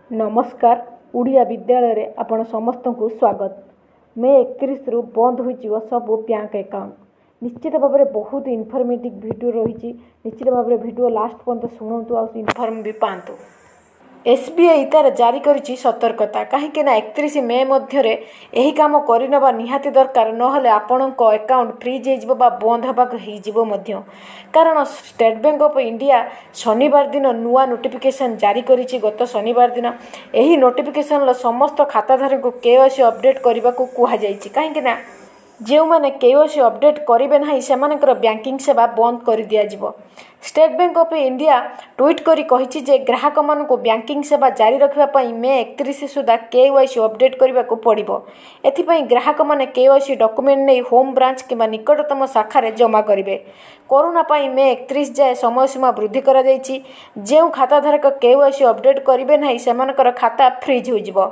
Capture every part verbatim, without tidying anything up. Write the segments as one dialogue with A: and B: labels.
A: नमस्कार उड़िया विद्यालय रे आपण समस्त को स्वागत। मे इकतीस रु बंद हो सब बैंक अकाउंट निश्चित भाव में बहुत इनफर्मेटिव वीडियो रही। निश्चित भाव में वीडियो लास्ट पर्यंत शुणु आ इनफर्म भी पातु। एसबीआई तार जारी करिछि सतर्कता कहीं इकतीस मे मध्य यही काम करनवा निहाती दरकार नहले आपणक अकाउंट फ्रीज हो बंद होगा कारण स्टेट बैंक ऑफ इंडिया शनिवार दिन नुआ नोटिफिकेशन जारी करिछि। गत शनिवार दिन यही नोटिफिकेशन समस्त खाताधारी को केवाईसी अपडेट करने को कहुଯାଇଛି कहीं जो मैंने केवाईसी अपडेट करेंगे ना सेमानकर बैंकिंग सेवा बंद कर दिया। State Bank of India tweet करी कहिछि जे ग्राहक मान को बैंकिंग सेवा जारी रखापी मे इकतीस सुधा केवाईसी अपडेट करने को पड़ो। एथिपाई ग्राहक माने केवाईसी डॉक्यूमेंट नहीं होम ब्रांच किंवा निकटतम शाखा जमा करेंगे। कोरोना पाई मे इकतीस जाए समय सीमा वृद्धि करा जायछि। जो खाताधारक केवाईसी अपडेट करेंगे ना सेमानकर खाता फ्रीज हो।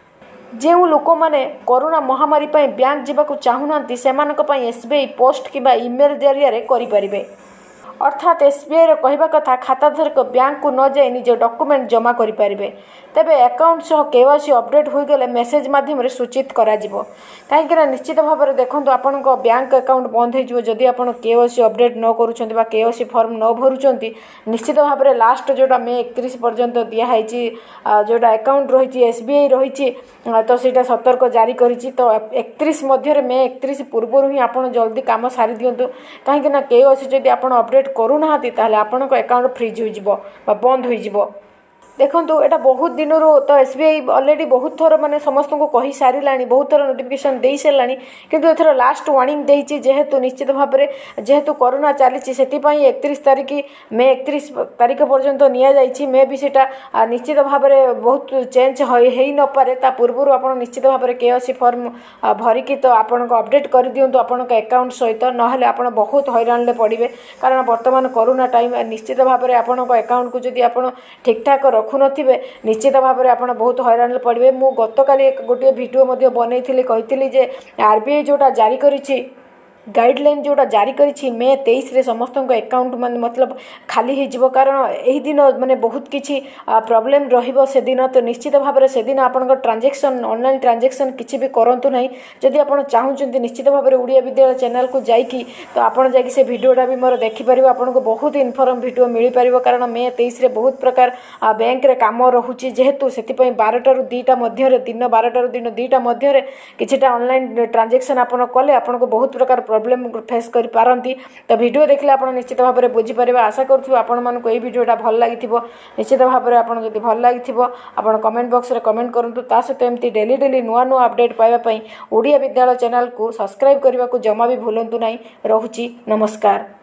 A: जो लोक मैंने कोरोना महामारी पाई बैंक जावाक चाहूना से एसबीआई पोस्ट किंवा ईमेल जरिया करें। अर्थात एसबीआई कहवा कथा खाताधारक बैंक को न जाए निज डॉक्यूमेंट जमा करें। तेबे अकाउंट सह केवाईसी अपडेट हो गले मेसेज माध्यम सूचित करा कहीं निश्चित भाव में देखो आपण बैंक अकाउंट बंद हो जदि आप केवाईसी अपडेट न करुँच केवाईसी फॉर्म न भरुंच निश्चित भाव में लास्ट जोटा मे इकतीस पर्यंत दिखाई जोटा अकाउंट रही एसबीआई रही तो सीटा सतर्क जारी करी। तो इकतीस मध्य मे इकतीस पूर्व ही आप जल्दी काम सारी दिंतु कहीं केवाईसी जदि आप अपडेट करूना ताहले आपणक अकाउंट फ्रीज हो बंद हो। देखो एटा बहुत दिन तो एसबीआई ऑलरेडी बहुत थर माने समस्त को कही सारे बहुत थर नोटिफिकेशन दे सारे किंतु एथर लास्ट वार्निंग देछि जेहेतु निश्चित भाव में जेहेतु कोरोना चली से इकतीस तारीख मे इकतीस तारीख पर्यंत नि मे भी सेटा निश्चित भाव में बहुत चेंज हो न पारे ता पूर्व आप निश्चित भाव में केवाईसी फॉर्म भरिकी तो आपण अपडेट कर दिंतु आपण अकाउंट सहित नहले आप बहुत हैरान में पड़े कारण बर्तमान कोरोना टाइम निश्चित भाव में आपण अकाउंट को जदि आप ठीक ठाक रखु नथिबे निश्चित भाव में आप बहुत हैरान पड़े। मु गत काली गोटे वीडियो बनई कही जे आरबीआई जोटा जारी करिछि गाइडलाइन जोटा जारी करिछि मे तेईस रे समस्त अकाउंट मान मतलब खाली हो कारण यही दिन माने बहुत किछि प्रॉब्लम रहिबो से दिन तो निश्चित भाव में से दिन आपन ट्रांजैक्शन ऑनलाइन ट्रांजैक्शन किछि भी करंतु नहीं। जदि आपन चाहुचंती निश्चित भाव में उड़िया विद्यालय चैनल को जाइकी तो आपन जाइकी से वीडियोटा भी मोर देखि परिबो आपन को बहुत इनफॉर्म वीडियो मिल पारिबो कारण मे तेईस रे बहुत प्रकार बैंक रे काम रहुछि जेहेतु सेति पई बारह रु दुईटा मध्य दिन बारह रु दिन दुईटा मध्य किछिटा ऑनलाइन ट्रांजैक्शन आपन कले आपन को बहुत प्रकार प्रॉब्लम फेस कर पारंती। तो वीडियो देखले आप निश्चित भाव में बुझी पारे आशा करूँ आपण मानक यही वीडियोटा भल लगी निश्चित भाव में आपड़ जब भल लगी आप कमेंट बॉक्स रे कमेंट करूँ ता सहित एमती डेली डेली नुआ नुआ अपडेट पाइबा उड़िया विद्यालय चैनल को सब्सक्राइब करने को जमा भी भूलु ना। रहुची नमस्कार।